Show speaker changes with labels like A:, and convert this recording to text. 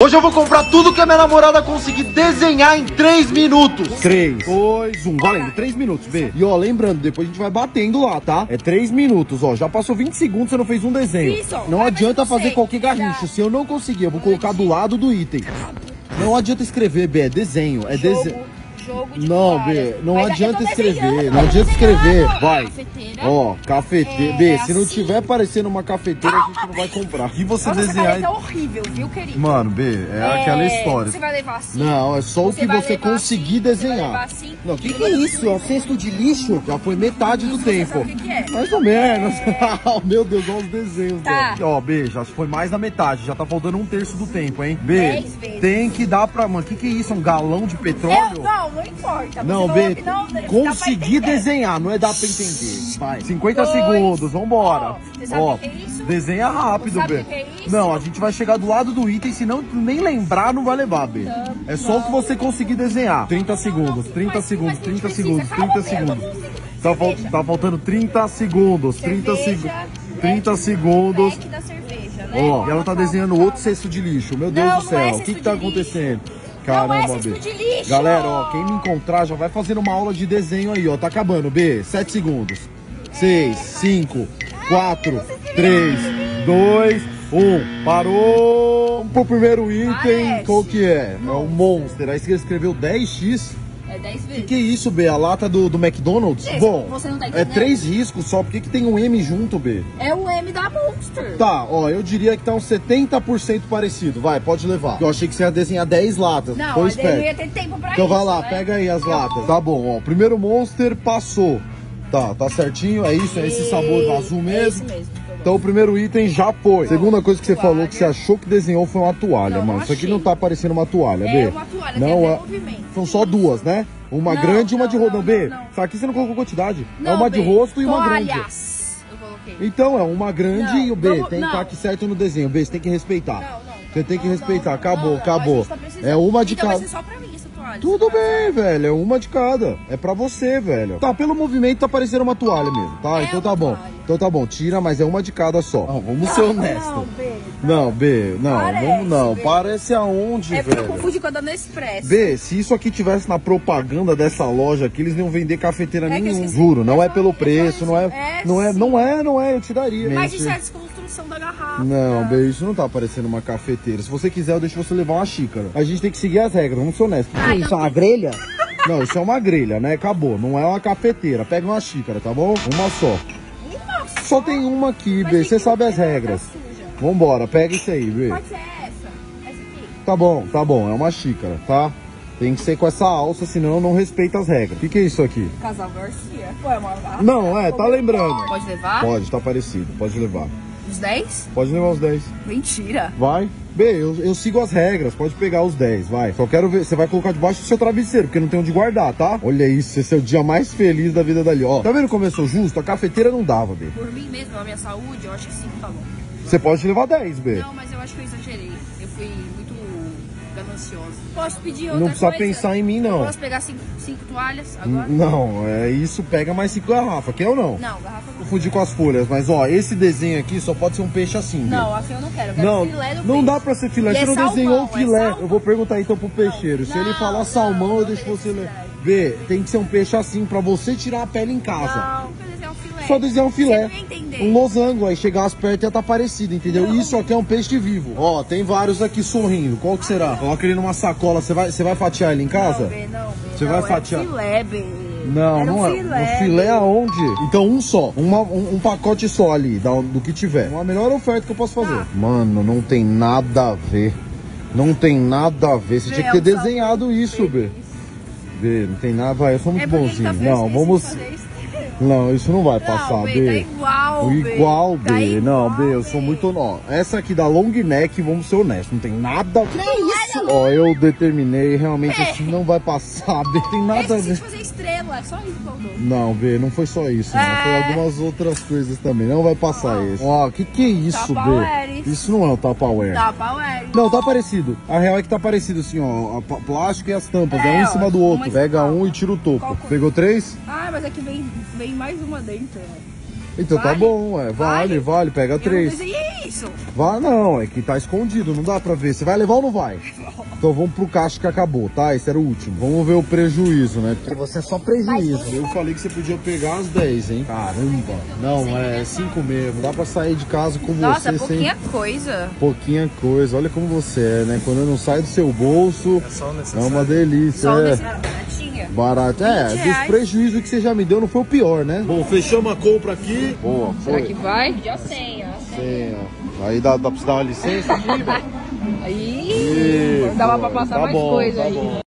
A: Hoje eu vou comprar tudo que a minha namorada conseguir desenhar em 3 minutos. 3, 2, 1, valendo, 3 minutos, B. E ó, lembrando, depois a gente vai batendo lá, tá? É 3 minutos, ó, já passou 20 segundos, você não fez um desenho.
B: Isso,
A: não adianta fazer qualquer garrincho, se eu não conseguir, eu vou colocar do lado do item. Não adianta escrever, B, é desenho, é desenho. Não, B, não adianta escrever, não adianta escrever. Vai. Ó, cafeteira. B, se não tiver parecendo uma cafeteira, a gente não vai comprar. E você desenhar.
B: É horrível, viu, querido?
A: Mano, B, é aquela história.
B: Você vai levar assim?
A: Não, é só o que você conseguir desenhar.
B: Assim,
A: não, o que é isso? É um cesto de lixo? Já foi metade do tempo.
B: O que é?
A: Mais ou menos. Meu Deus, olha os desenhos.
B: Tá.
A: Ó, B, já foi mais da metade. Já tá faltando 1/3 do tempo, hein? B,
B: 10 vezes.
A: tem que dar pra... Mano, o que é isso? É um galão de petróleo?
B: Não importa.
A: Não, B, conseguir desenhar, não é dar pra entender. Vai, 50 segundos, vambora. Ó, desenha rápido, B. Não, a gente vai chegar do lado do item, se não nem lembrar, não vai levar, B. É só o que você conseguir desenhar. 30 segundos, 30 segundos, 30 segundos, 30 segundos. Tá faltando 30 segundos, 30 segundos. 30 segundos. Ó, e ela tá desenhando outro cesto de lixo. Meu Deus do céu, o que tá acontecendo? Caramba, B. Galera, ó, quem me encontrar já vai fazendo uma aula de desenho aí, ó. Tá acabando, B. 7 segundos. 6, 5, 4, 3, 2, 1. Parou. Vamos pro primeiro item. Qual que é? É o Monster. Aí você escreveu 10x.
B: É 10 vezes.
A: Que isso, B? A lata do McDonald's? Bom,
B: você não tá
A: é
B: entendendo.
A: 3 riscos só. Por que tem um M junto, B?
B: É o M da Monster.
A: Tá, ó, eu diria que tá uns 70% parecido. Vai, pode levar. Eu achei que você ia desenhar 10 latas.
B: Não,
A: Foi
B: eu
A: esperto.
B: não ia ter tempo pra
A: Então
B: isso,
A: vai lá,
B: né?
A: pega aí as latas. Tá bom, ó. Primeiro Monster passou. Tá certinho, é isso, é esse sabor azul mesmo.
B: É esse mesmo.
A: Então o primeiro item já foi. Segunda coisa que você falou que você achou que desenhou foi uma toalha, mano. Isso aqui não tá parecendo uma toalha, B.
B: É uma toalha,
A: não,
B: tem
A: é...
B: movimento.
A: São só duas, né? Uma grande e uma de rosto. Não, B, isso aqui você não colocou quantidade. É uma de rosto e uma grande.
B: Eu coloquei.
A: Então, é uma grande e o B.
B: vamos-
A: Tem que estar aqui certo no desenho. B, você tem que respeitar.
B: Não.
A: Você tem que respeitar. Acabou,
B: A
A: acabou.
B: gente tá precisando.
A: É uma de
B: Então
A: cada.
B: vai ser só pra mim essa toalha.
A: Tudo bem, velho. É uma de cada. É pra você, velho. Tá, pelo movimento tá parecendo uma toalha mesmo, tá? Então tá bom. Então tá bom. Tira, mas é uma de cada só. Não, vamos ser honestos. Não, B. Não, vamos não. Parece aonde,
B: É porque eu
A: velho?
B: confundi com a da Nespresso.
A: B, se isso aqui tivesse na propaganda dessa loja aqui, eles não iam vender cafeteira
B: É que eu
A: nenhum.
B: esqueci.
A: Juro, não é pelo
B: É só
A: preço,
B: isso.
A: não é.
B: É,
A: Não é, eu te daria.
B: Mas isso é a desconstrução da garrafa.
A: Não, B, isso não tá parecendo uma cafeteira. Se você quiser, eu deixo você levar uma xícara. A gente tem que seguir as regras, vamos ser honestos. O que é isso? Uma grelha? Não, isso é uma grelha, né? Acabou. Não é uma cafeteira. Pega uma xícara, tá bom? Uma só. Só tem uma aqui, B. Você sabe as regras. Vambora, pega isso aí, B.
B: Pode ser essa. Essa aqui.
A: Tá bom. É uma xícara, tá? Tem que ser com essa alça, senão não respeita as regras. O que é isso aqui?
B: Casal Garcia. Pô, é uma garrafa.
A: Não, tá lembrando.
B: Pode levar?
A: Pode, tá parecido. Pode levar.
B: Os 10?
A: Pode levar os 10.
B: Mentira.
A: Vai. B, eu sigo as regras, pode pegar os 10, vai. Só quero ver, você vai colocar debaixo do seu travesseiro, porque não tem onde guardar, tá? Olha isso, esse é o dia mais feliz da vida dali, ó. Tá vendo como eu sou justo? A cafeteira não dava, B.
B: Por mim mesmo, a minha saúde, eu acho que 5 tá bom.
A: Você pode levar 10, B.
B: Não, mas eu acho que eu exagerei. Eu fui muito gananciosa. Posso pedir outra
A: Não precisa
B: coisa?
A: pensar em mim, não.
B: Posso pegar 5 toalhas agora?
A: Não, é isso, pega mais 5 garrafas, quer ou não?
B: Não, garrafa não.
A: Confundi com as folhas, mas ó, esse desenho aqui só pode ser um peixe assim, B.
B: Não, assim eu não quero. Eu quero
A: Não,
B: filé do
A: não
B: peixe.
A: dá pra ser filé,
B: E
A: você
B: é
A: não
B: salmão,
A: desenhou o
B: é
A: filé.
B: salmão.
A: Eu vou perguntar então pro peixeiro. Se ele falar salmão, eu deixo você ler. B, tem que ser um peixe assim pra você tirar a pele em casa.
B: Não, quer desenhar um filé.
A: Só desenhar um filé.
B: Você não ia entender.
A: Um losango, aí chegar mais perto ia tá parecido, entendeu? Isso aqui é um peixe vivo. Ó, tem vários aqui sorrindo. Qual que será? Coloca ele numa sacola. Você vai fatiar ele em casa?
B: Não, B, não, B.
A: Você vai fatiar?
B: É filé, B.
A: Não,
B: Era
A: não
B: um
A: é.
B: filé,
A: Um filé
B: B.
A: aonde? Então um só. Um pacote só ali, do que tiver. Uma melhor oferta que eu posso fazer. Mano, não tem nada a ver. Não tem nada a ver. Você tinha que ter desenhado isso, B. B, não tem nada. Vai, eu sou muito bonzinho. Não, vamos. Não, isso não vai passar,
B: B.
A: B.
B: Tá igual, B.
A: Igual, B.
B: Tá
A: Não,
B: igual,
A: B, eu sou muito. Ó, essa aqui da long neck, vamos ser honestos. Não tem nada.
B: Que isso?
A: Ó, eu determinei, realmente assim não vai passar, B. Tem nada a
B: Esse
A: ver.
B: de fazer estrela, é só isso que faltou.
A: Não, B, não foi só isso, não. Foi algumas outras coisas também. Não vai passar esse. Ó, que é isso,
B: Tupperware.
A: B? Isso não é o Tupperware.
B: Tupperware.
A: Não, tá parecido. A real é que tá parecido assim, ó. Plástico e as tampas. É um em
B: ó,
A: cima do outro.
B: uma
A: Pega
B: em cima.
A: um e tira o topo.
B: Qual cor?
A: Pegou 3?
B: Ah, mas aqui vem mais uma dentro.
A: Então tá
B: Vale?
A: bom, vale. Pega
B: Eu não
A: 3.
B: desenhei isso?
A: Vai não, é que tá escondido, não dá pra ver. Você vai levar ou não vai? Então vamos pro caixa que acabou, tá? Esse era o último. Vamos ver o prejuízo, né? Porque você é só prejuízo. Eu falei que você podia pegar as 10, hein? Caramba. Não, é 5 mesmo. Dá pra sair de casa com
B: Nossa,
A: você
B: pouquinha
A: sem...
B: coisa.
A: Pouquinha coisa. Olha como você é, né? Quando não sai do seu bolso, é uma delícia.
B: Só
A: é.
B: baratinha.
A: Barato. É, dos
B: R$20.
A: prejuízos que você já me deu, não foi o pior, né? Bom, fechamos a compra aqui. Boa,
B: Será que vai? Pediu a senha.
A: Aí dá pra você dar uma licença aqui, velho?
B: Aí, dava pra passar
A: tá
B: mais
A: bom,
B: coisa
A: tá
B: aí.
A: bom.